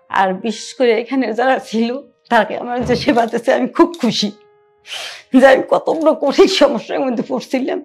আর বিশেষ করে এখানে যারা ছিল তাকে আমার যে সেবা দিয়েছে আমি খুব খুশি যে আমি কত বড় কঠিন সমস্যার মধ্যে পড়ছিলাম।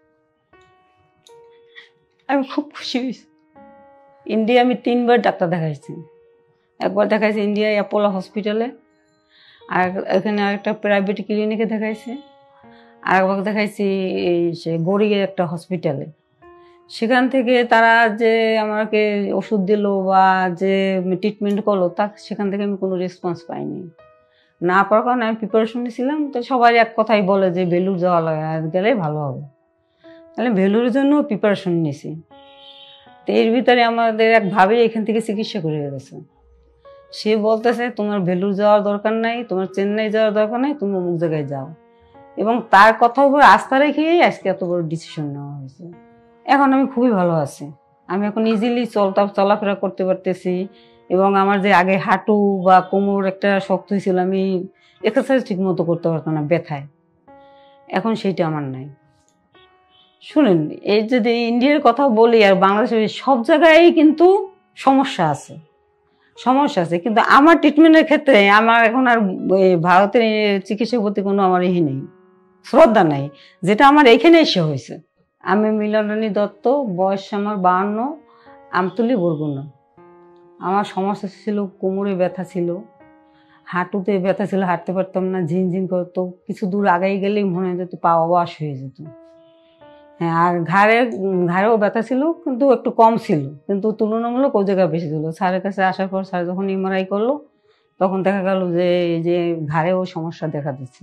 আমি খুব খুশি হয়েছি। ইন্ডিয়া আমি 3বার ডাক্তার দেখাইছি। একবার দেখাইছি ইন্ডিয়ায় অ্যাপোলো হসপিটালে, আর এখানে আরেকটা প্রাইভেট ক্লিনিকে দেখাইছি, আর একবার দেখাইছি এই সে গড়িয়ে একটা হসপিটালে। সেখান থেকে তারা যে আমাকে ওষুধ দিল বা যে ট্রিটমেন্ট করলো তা সেখান থেকে আমি কোনো রেসপন্স পাইনি। না পাওয়ার কারণে আমি প্রিপারেশন নিয়েছিলাম, তো সবাই এক কথাই বলে যে বেলুড় যাওয়া গেলে ভালো হবে, তাহলে বেলুড়ের জন্য প্রিপারেশন নিয়েছি। তো এর ভিতরে আমাদের এক ভাবি এখান থেকে চিকিৎসা করে গেছে। সে বলতেছে তোমার বেলুড় যাওয়ার দরকার নাই, তোমার চেন্নাই যাওয়ার দরকার নাই, তুমি অমুক জায়গায় যাও। এবং তার কথার উপর আস্থা রেখেই আজকে এত বড় ডিসিশন নেওয়া হয়েছে। এখন আমি খুবই ভালো আছি। আমি এখন ইজিলি চলাফেরা করতে পারতেছি, এবং আমার যে আগে হাঁটু বা কোমর একটা শক্ত হয়েছিল, আমি এক্সারসাইজ ঠিক মতো করতে পারতাম না ব্যথায়, এখন সেইটা আমার নাই। শুনেন, এই যদি ইন্ডিয়ার কথা বলি আর বাংলাদেশের সব জায়গায় কিন্তু সমস্যা আছে, কিন্তু আমার ট্রিটমেন্টের ক্ষেত্রে আমার এখন আর ভারতের চিকিৎসার প্রতি কোনো আমার নেই, শ্রদ্ধা নাই, যেটা আমার এইখানে এসে হয়েছে। আমি মিলনানী দত্ত, বয়স আমার 52, আমতলী বরগুনা। আমার সমস্যা ছিল কোমরে ব্যথা ছিল, হাঁটুতে ব্যথা ছিল, হাঁটতে পারতাম না, ঝিনঝিন করতো, কিছু দূর আগাই গেলেই মনে হয় যেত পা অবশ হয়ে যেত। হ্যাঁ, আর ঘাড়েও ব্যথা ছিল, কিন্তু একটু কম ছিল, কিন্তু তুলনামূলক ওই জায়গায় বেশি ছিল। স্যারের কাছে আসার পর স্যার যখন এমআরআই করলো তখন দেখা গেল যে ঘাড়েও সমস্যা দেখা দিচ্ছে।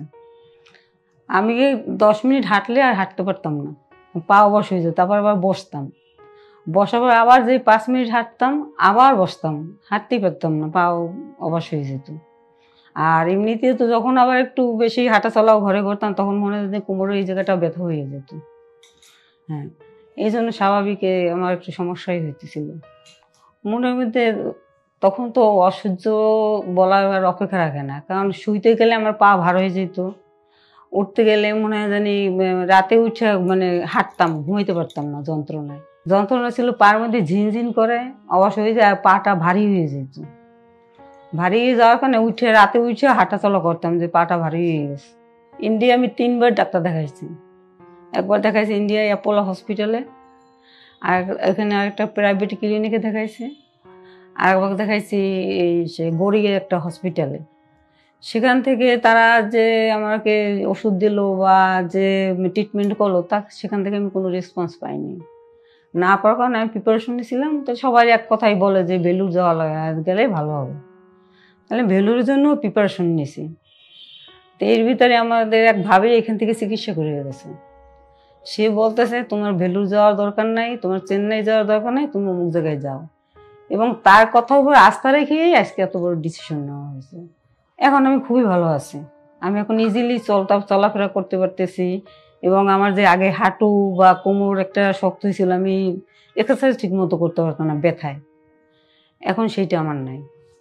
আমি 10 মিনিট হাঁটলে আর হাঁটতে পারতাম না, পা অবশ হয়ে যেত, তারপর আবার বসতাম, বসার পর আবার যে 5 মিনিট হাঁটতাম আবার বসতাম, হাঁটতেই পারতাম না, পা অবশ হয়ে যেত। আর এমনিতে তো যখন আবার একটু বেশি হাঁটা চলাও ঘরে করতাম তখন মনে হতো যে কোমরের এই জায়গাটা ব্যথা হয়ে যেত। হ্যাঁ, এই জন্য স্বাভাবিক আমার একটু সমস্যাই হইতেছিল মনের মধ্যে। তখন তো অসহ্য বলার আর অপেক্ষা রাখে না, কারণ শুইতে গেলে আমার পা ভার হয়ে যেত, উঠতে গেলে মনে হয় জানি রাতে উঠে মানে হাঁটতাম, ঘুমাইতে পারতাম না, যন্ত্রণা ছিল, পার মধ্যে ঝিনঝিন করে অবশ হয়ে যায়, আর পাটা ভারী হয়ে যেত। ভারী হয়ে যাওয়ার কারণে রাতে উঠে হাঁটা চলা করতাম যে পাটা ভারী হয়ে গেছে। ইন্ডিয়া আমি 3বার ডাক্তার দেখাইছি। একবার দেখাইছি ইন্ডিয়ায় অ্যাপোলো হসপিটালে, আর এখানে আরেকটা প্রাইভেট ক্লিনিকে দেখাইছি, আর একবার দেখাইছি এই সে গড়িয়ে একটা হসপিটালে। সেখান থেকে তারা যে আমাকে ওষুধ দিল বা যে ট্রিটমেন্ট করলো তা সেখান থেকে আমি কোনো রেসপন্স পাইনি। না পাওয়ার কারণে আমি প্রিপারেশন নিয়েছিলাম, তো সবাই এক কথাই বলে যে বেলুড় যাওয়া গেলে ভালো হবে, তাহলে বেলুড়ের জন্য প্রিপারেশন নিয়েছি। তো এর ভিতরে আমাদের এক ভাবি এখান থেকে চিকিৎসা করে গেছে। সে বলতেছে তোমার বেলুড় যাওয়ার দরকার নাই, তোমার চেন্নাই যাওয়ার দরকার নাই, তুমি অমুক জায়গায় যাও। এবং তার কথার উপর আস্থা রেখেই আজকে এত বড় ডিসিশন নেওয়া হয়েছে। এখন আমি খুবই ভালো আছি। আমি এখন ইজিলি চলাফেরা করতে পারতেছি, এবং আমার যে আগে হাঁটু বা কোমর একটা শক্ত হয়েছিল, আমি এক্সারসাইজ ঠিক মতো করতে পারতাম না ব্যথায়, এখন সেইটা আমার নাই।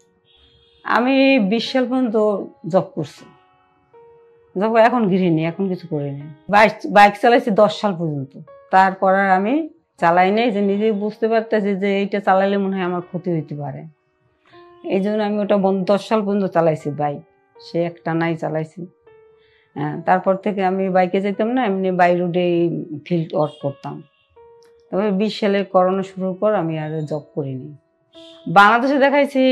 আমি 20 সাল পর্যন্ত জব করছি, এখন গৃহিণী, এখন কিছু করিনি। বাইক চালাইছি 10 সাল পর্যন্ত, তারপর আর আমি চালাই নাই, যে নিজে বুঝতে পারতেছি যে এইটা চালাইলে মনে হয় আমার ক্ষতি হইতে পারে, এই জন্য আমি ওটা 10 সাল পর্যন্ত চালাইছি বাইক, সে একটা নাই চালাইছি। হ্যাঁ, তারপর থেকে আমি বাইকে যেতাম না, এমনি বাই রোডে ফিল্ড ওয়ার্ক করতাম। তবে 20 সালে করোনা শুরুর পর আমি আর জব করিনি। বাংলাদেশে দেখাইছি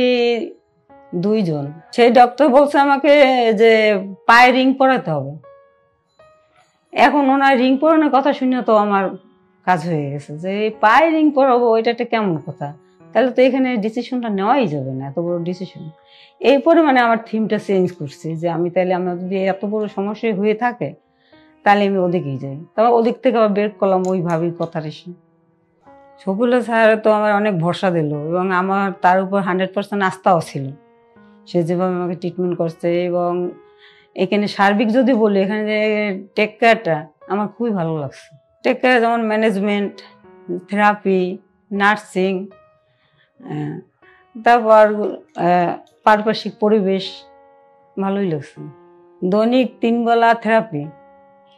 2 জন। সেই ডক্টর বলছে আমাকে যে পায়ে রিং পরাতে হবে। এখন ওনার রিং পরানোর কথা শুনে তো আমার কাজ হয়ে গেছে যে পায়ে রিং পরাবো, এটা একটা কেমন কথা, তাহলে তো এখানে ডিসিশনটা নেওয়াই যাবে না, এত বড় ডিসিশন। এরপরে মানে আমার থিমটা চেঞ্জ করছি যে আমি তাহলে আমার যদি এত বড় সমস্যা হয়ে থাকে তাহলে আমি ওদিকেই যাই। তারপর ওদিক থেকে আবার বের করলাম ওইভাবেই কথা রেসে। শফিউল্লাহ স্যার তো আমার অনেক ভরসা দিল, এবং আমার তার উপর 100% আস্থাও ছিল। সে যেভাবে আমাকে ট্রিটমেন্ট করছে, এবং এখানে সার্বিক যদি বলি এখানে যে টেক কেয়ারটা আমার খুবই ভালো লাগছে। টেক কেয়ার যেমন ম্যানেজমেন্ট, থেরাপি, নার্সিং, তারপর পারিপার্শ্বিক পরিবেশ ভালোই লাগছে। দৈনিক 3 বেলা থেরাপি,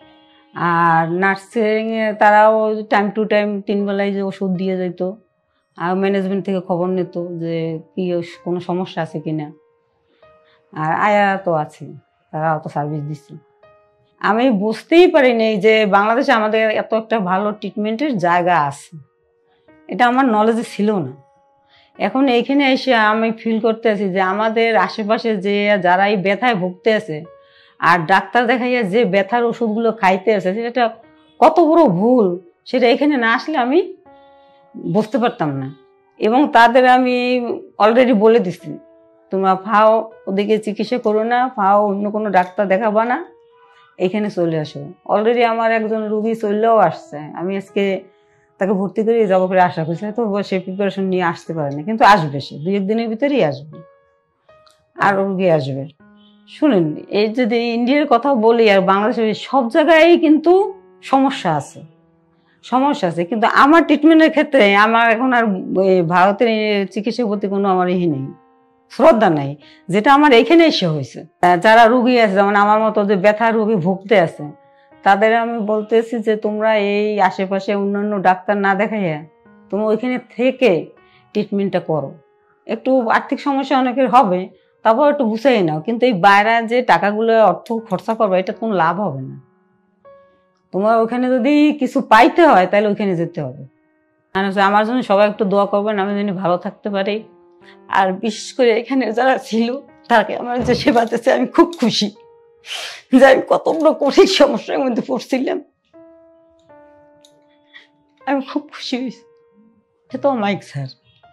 আর নার্সিং তারাও টাইম টু টাইম 3 বেলায় যে ওষুধ দিয়ে যেত, আর ম্যানেজমেন্ট থেকে খবর নিত যে কি কোনো সমস্যা আছে কিনা। আর আয়া তো আছে, তারাও তো সার্ভিস দিচ্ছে। আমি বুঝতেই পারিনি যে বাংলাদেশে আমাদের এত একটা ভালো ট্রিটমেন্টের জায়গা আছে, এটা আমার নলেজে ছিল না। এখন এইখানে এসে আমি ফিল করতে আছি যে আমাদের আশেপাশে যে যারা এই ব্যথায় ভুগতে আছে আর ডাক্তার দেখাইয়া যে ব্যথার ওষুধগুলো খাইতে আছে, সেটা কত বড় ভুল, সেটা এখানে না আসলে আমি বুঝতে পারতাম না। এবং তাদের আমি অলরেডি বলে দিচ্ছি, তোমরা ফাও ওদিকে চিকিৎসা করো না, ফাও অন্য কোনো ডাক্তার দেখাবা না, এখানে চলে আসো। অলরেডি আমার একজন রুগী চললেও আসছে, আমি আজকে তাকে ভর্তি করে যাবো করে আশা করছি, তো সে প্রিপারেশন নিয়ে আসতে পারে না, কিন্তু আসবে, সে 2-1 দিনের ভিতরেই আসবে, আর রুগী আসবে। শুনেন, এই যদি ইন্ডিয়ার কথা বলি আর বাংলাদেশের সব জায়গায় কিন্তু সমস্যা আছে, কিন্তু আমার ট্রিটমেন্টের ক্ষেত্রে আমার এখন আর ভারতের চিকিৎসার প্রতি কোনো আমার নেই, শ্রদ্ধা নাই, যেটা আমার এইখানে এসে হয়েছে। যারা রুগী আছে, যেমন আমার মতো যে ব্যথা রুগী ভুগতে আছে, তাদের আমি বলতেছি যে তোমরা এই আশেপাশে অন্যান্য ডাক্তার না দেখাইয়া তোমরা ওইখানে থেকে ট্রিটমেন্টটা করো। একটু আর্থিক সমস্যা অনেকের হবে, তারপর একটু গুছাই নাও, কিন্তু এই বাইরে যে টাকাগুলো অর্থ খরচা করবে, এটা কোনো লাভ হবে না। তোমার ওখানে যদি কিছু পাইতে হয় তাহলে ওইখানে যেতে হবে। আমার জন্য সবাই একটু দোয়া করবেন, আমি যেন ভালো থাকতে পারি। আর বিশেষ করে এখানে যারা ছিল তাকে আমার যে সেবা দিয়েছে, আমি খুব খুশি যে আমি কত বড় কঠিন সমস্যার মধ্যে পড়ছিলাম, আমি খুব খুশি হয়েছি। সে তো মাইক স্যার,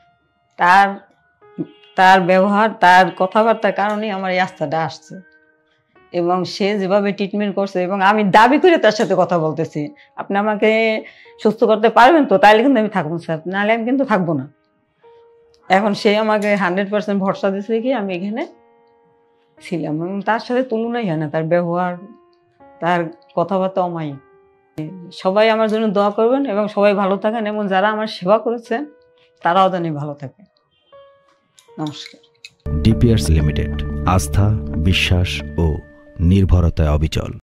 তার ব্যবহার, তার কথাবার্তার কারণেই আমার এই আস্থাটা আসছে, এবং সে যেভাবে ট্রিটমেন্ট করছে, এবং আমি দাবি করে তার সাথে কথা বলতেছি, আপনি আমাকে সুস্থ করতে পারবেন তো, তাইলে কিন্তু আমি থাকবো স্যার, নাহলে আমি কিন্তু থাকবো না। এখন সে আমাকে 100% ভরসা দিয়েছে কি আমি এখানে ছিলাম, এবং তার সাথে তুলনাই হয় না, তার ব্যবহার, তার কথাবার্তা অমায়িক। সবাই আমার জন্য দোয়া করবেন এবং সবাই ভালো থাকেন, এবং যারা আমার সেবা করেছেন তারাও জানি ভালো থাকে। নমস্কার। ডিপিআরস লিমিটেড, আস্থা, বিশ্বাস ও নির্ভরতায় অবিচল।